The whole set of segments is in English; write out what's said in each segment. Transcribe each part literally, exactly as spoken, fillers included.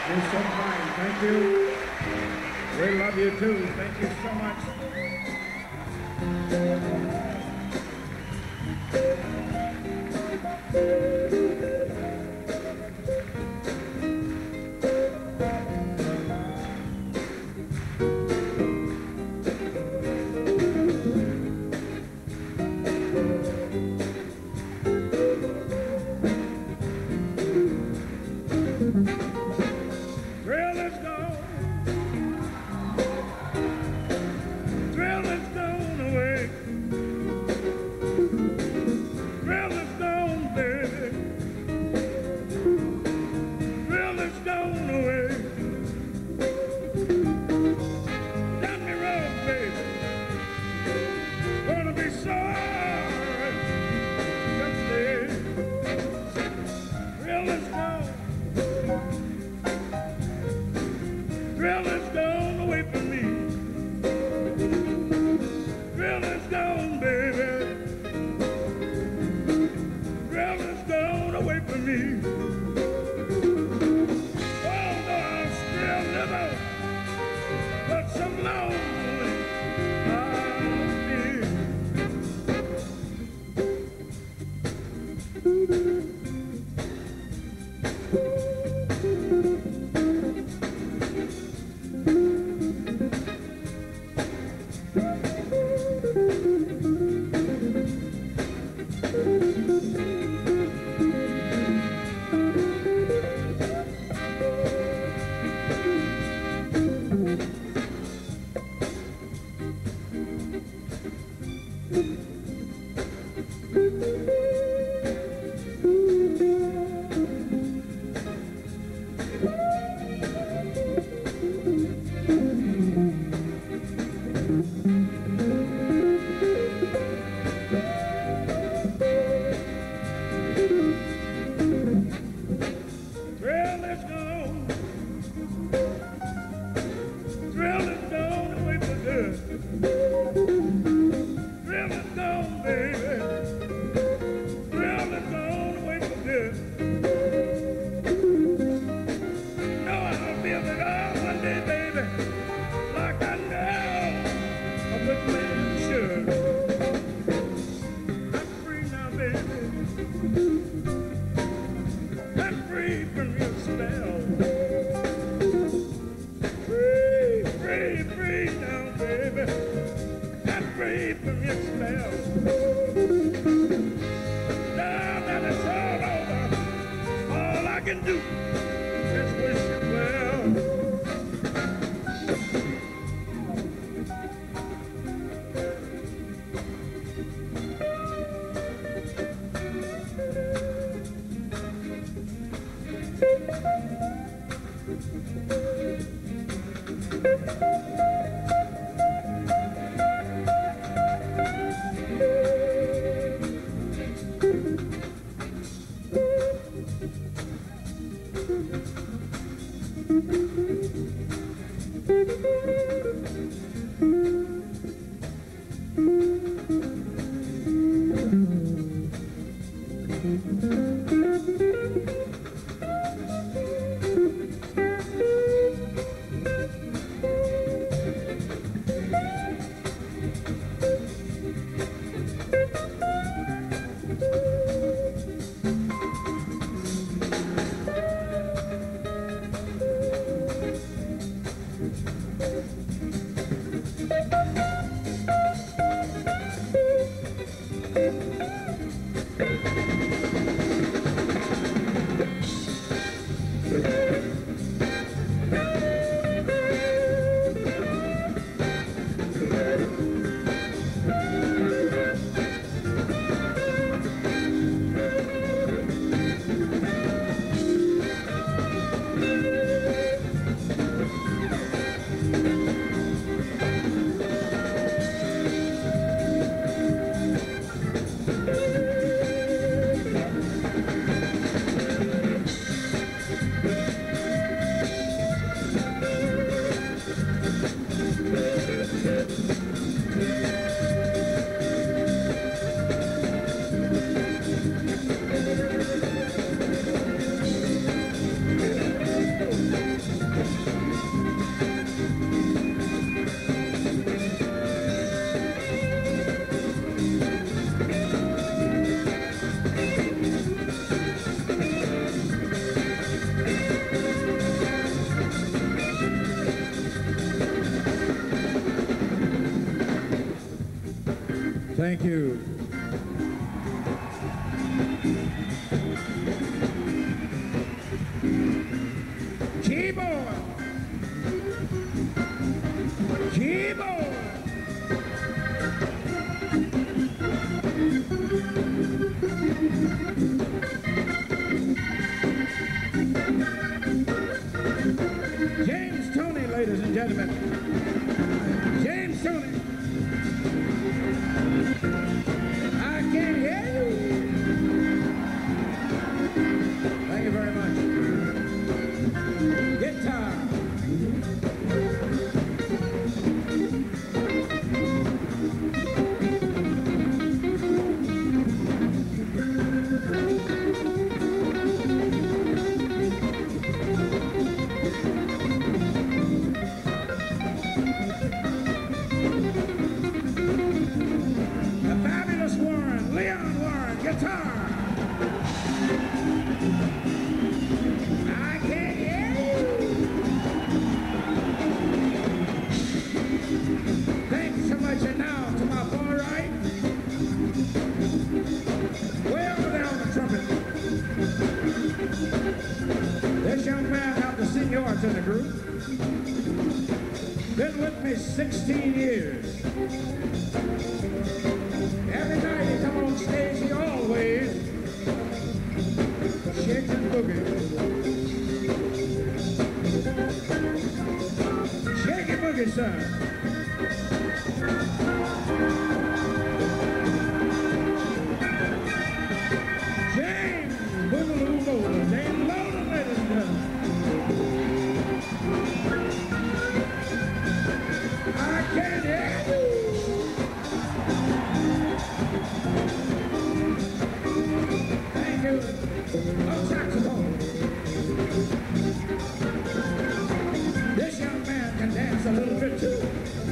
You're so kind. Thank you. We love you too. Thank you so much. Thank you. Keyboard. Keyboard. James Tony, ladies and gentlemen. James Tony. I can't hear you. Thank you very much. Guitar. The fabulous Warren, Leon Warren, guitar. I can't hear you. Thanks so much. And now to my far right, way over there on the trumpet. This young man had the seniority in the group. Been with me sixteen years. Every night he come on stage, he always shakes and boogie. Shake and boogie, son. James Boogaloo Bowler, James Loader, ladies and gentlemen. I can't hear you. Thank you. Oh, saxophone. This young man can dance a little bit too.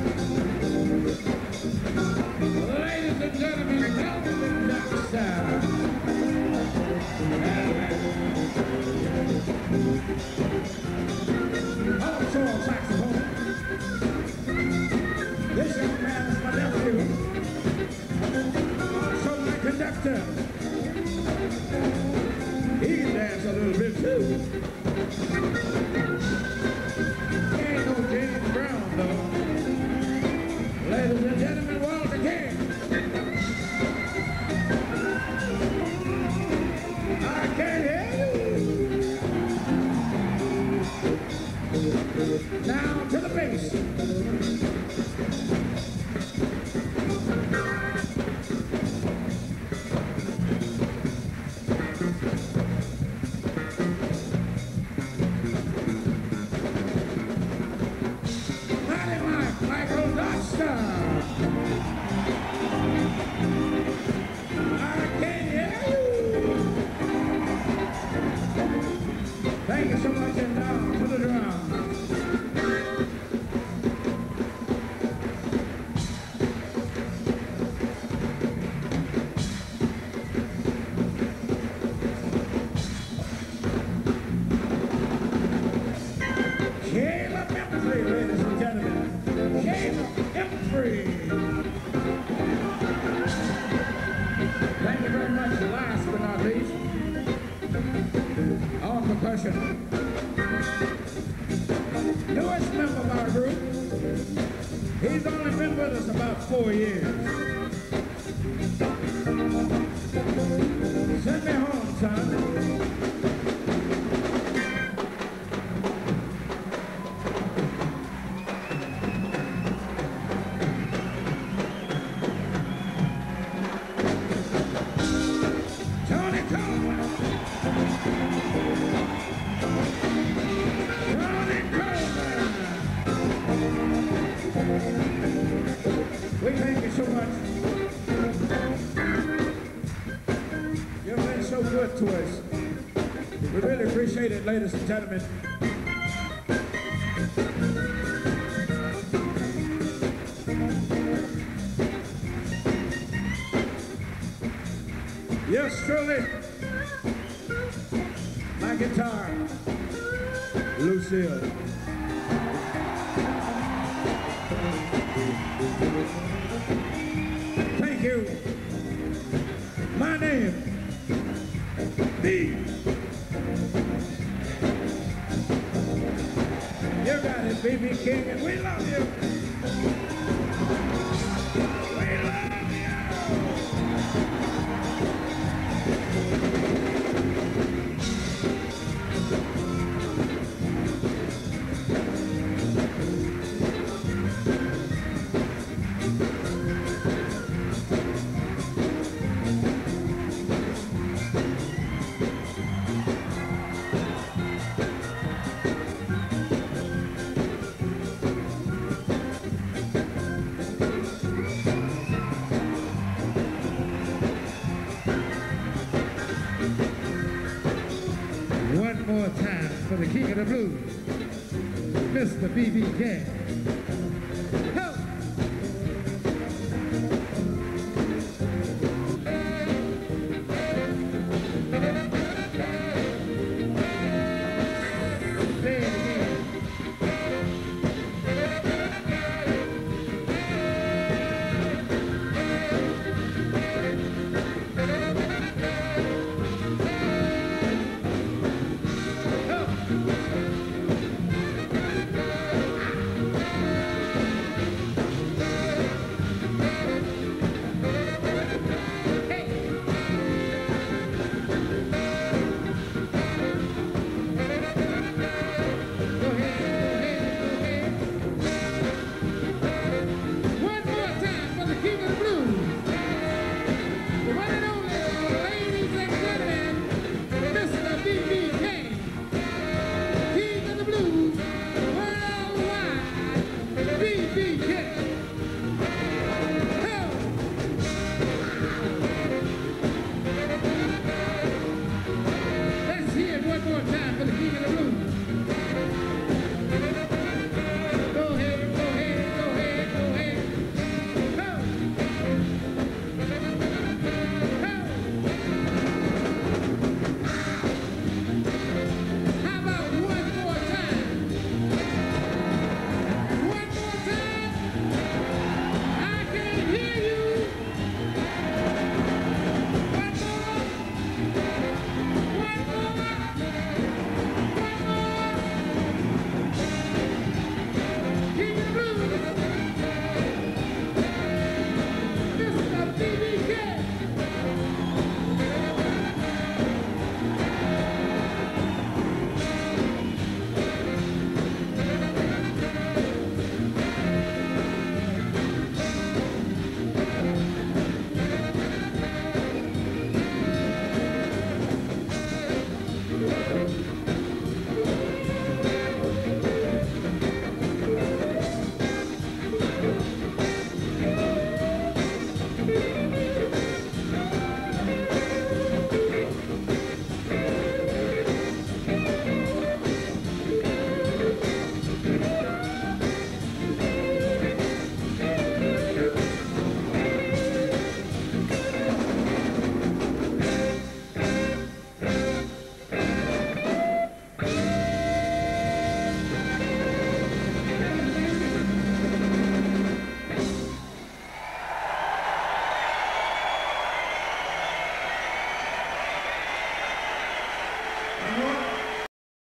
Ladies and gentlemen, Melvin Jackson. Also on saxophone. This young man is my nephew. Also my conductor. He can dance a little bit too. He ain't no James Brown though. Ladies and gentlemen, Walter King. I can't hear you. Now to the bass. Thank you so much, and down to the drums. Caleb Emphrey, ladies and gentlemen. Caleb Emphrey. Thank you very much. Last but not least, on percussion, newest member of our group. He's only been with us about four years. Send me home, son. We thank you so much. You've been so good to us. We really appreciate it, ladies and gentlemen. Yes, truly. My guitar, Lucille. Thank you. name. B. You got it, B B King, and we love you. We love you. One more time for the king of the blues, Mister B B King.